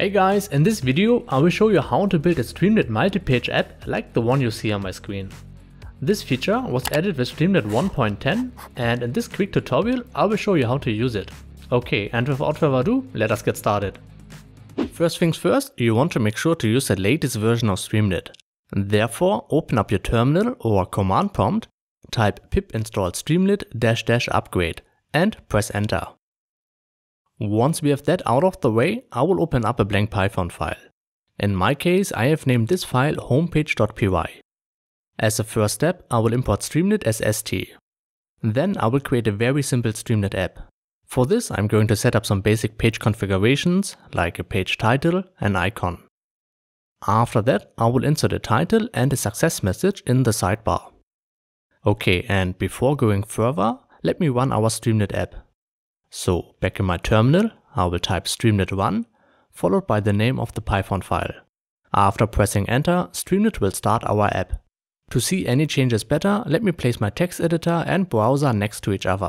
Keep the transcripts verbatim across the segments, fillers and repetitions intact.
Hey guys, in this video I will show you how to build a Streamlit multi-page app like the one you see on my screen. This feature was added with Streamlit one point ten, and in this quick tutorial I will show you how to use it. Okay, and without further ado, let us get started. First things first, you want to make sure to use the latest version of Streamlit. Therefore, open up your terminal or command prompt, type pip install streamlit dash dash upgrade and press enter. Once we have that out of the way, I will open up a blank Python file. In my case, I have named this file homepage dot p y. As a first step, I will import Streamlit as st. Then I will create a very simple Streamlit app. For this, I'm going to set up some basic page configurations, like a page title and icon. After that, I will insert a title and a success message in the sidebar. Okay, and before going further, let me run our Streamlit app. So, back in my terminal, I will type streamlit one, followed by the name of the Python file. After pressing enter, Streamlit will start our app. To see any changes better, let me place my text editor and browser next to each other.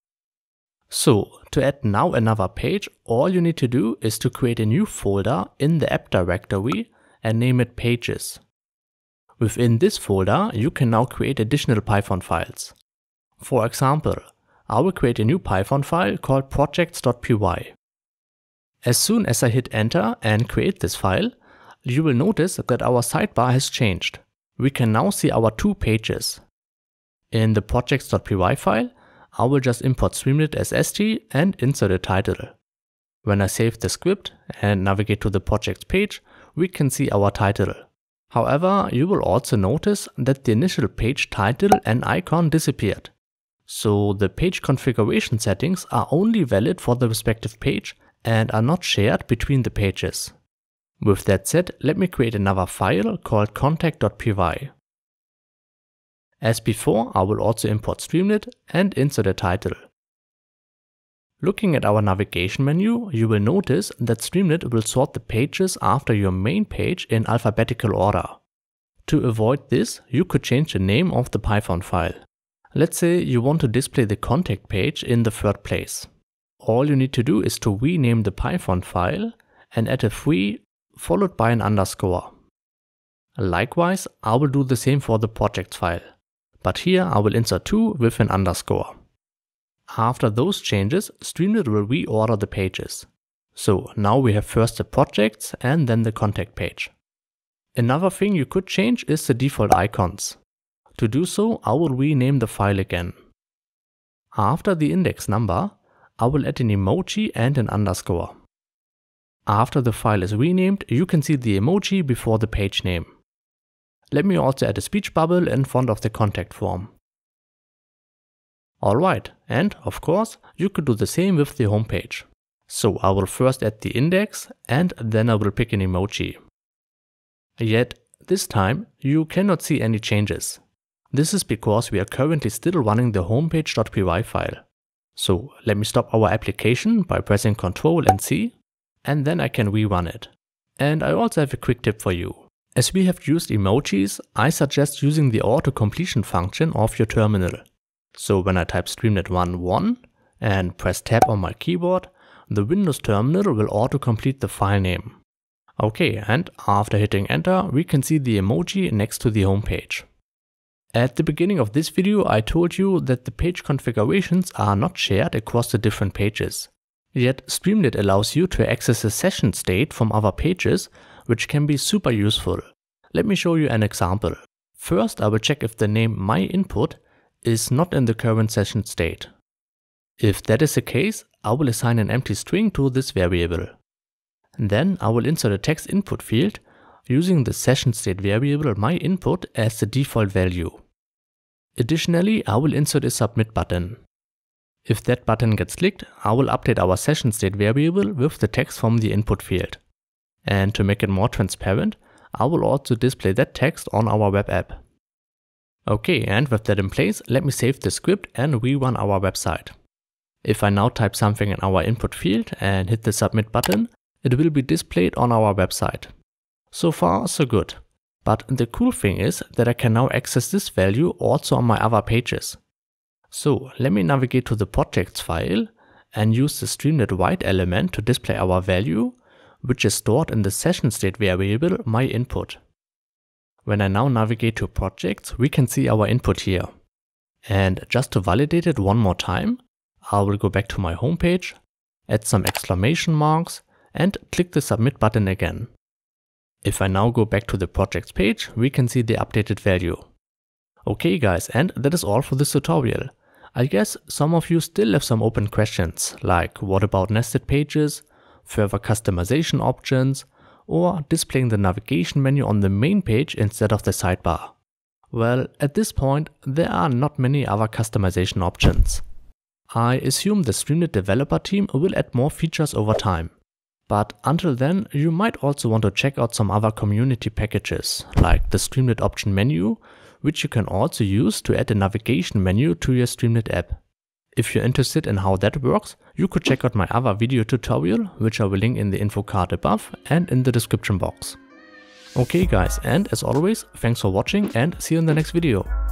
So, to add now another page, all you need to do is to create a new folder in the app directory and name it pages. Within this folder, you can now create additional Python files. For example, I will create a new Python file called projects dot p y. As soon as I hit enter and create this file, you will notice that our sidebar has changed. We can now see our two pages. In the projects dot p y file, I will just import Streamlit as st and insert a title. When I save the script and navigate to the projects page, we can see our title. However, you will also notice that the initial page title and icon disappeared. So the page configuration settings are only valid for the respective page and are not shared between the pages. With that said, let me create another file called contact dot p y. As before, I will also import Streamlit and insert a title. Looking at our navigation menu, you will notice that Streamlit will sort the pages after your main page in alphabetical order. To avoid this, you could change the name of the Python file. Let's say you want to display the contact page in the third place. All you need to do is to rename the Python file and add a three followed by an underscore. Likewise, I will do the same for the projects file, but here I will insert two with an underscore. After those changes, Streamlit will reorder the pages. So now we have first the projects and then the contact page. Another thing you could change is the default icons. To do so, I will rename the file again. After the index number, I will add an emoji and an underscore. After the file is renamed, you can see the emoji before the page name. Let me also add a speech bubble in front of the contact form. Alright, and of course, you could do the same with the home page. So I will first add the index and then I will pick an emoji. Yet, this time, you cannot see any changes. This is because we are currently still running the homepage dot p y file. So let me stop our application by pressing control and C, and then I can rerun it. And I also have a quick tip for you. As we have used emojis, I suggest using the auto completion function of your terminal. So when I type streamlit one one and press tab on my keyboard, the Windows terminal will auto complete the file name. Okay, and after hitting enter, we can see the emoji next to the home page. At the beginning of this video, I told you that the page configurations are not shared across the different pages. Yet Streamlit allows you to access a session state from other pages, which can be super useful. Let me show you an example. First, I will check if the name myInput is not in the current session state. If that is the case, I will assign an empty string to this variable. Then I will insert a text input field using the session state variable myInput as the default value. Additionally, I will insert a submit button. If that button gets clicked, I will update our session state variable with the text from the input field. And to make it more transparent, I will also display that text on our web app. Okay, and with that in place, let me save the script and rerun our website. If I now type something in our input field and hit the submit button, it will be displayed on our website. So far, so good. But the cool thing is that I can now access this value also on my other pages. So let me navigate to the projects file and use the Streamlit white element to display our value, which is stored in the session state variable myInput. When I now navigate to projects, we can see our input here. And just to validate it one more time, I will go back to my home page, add some exclamation marks, and click the submit button again. If I now go back to the projects page, we can see the updated value. Okay guys, and that is all for this tutorial. I guess some of you still have some open questions, like what about nested pages, further customization options, or displaying the navigation menu on the main page instead of the sidebar. Well, at this point, there are not many other customization options. I assume the Streamlit developer team will add more features over time. But until then, you might also want to check out some other community packages, like the Streamlit option menu, which you can also use to add a navigation menu to your Streamlit app. If you're interested in how that works, you could check out my other video tutorial, which I will link in the info card above and in the description box. Okay guys, and as always, thanks for watching and see you in the next video.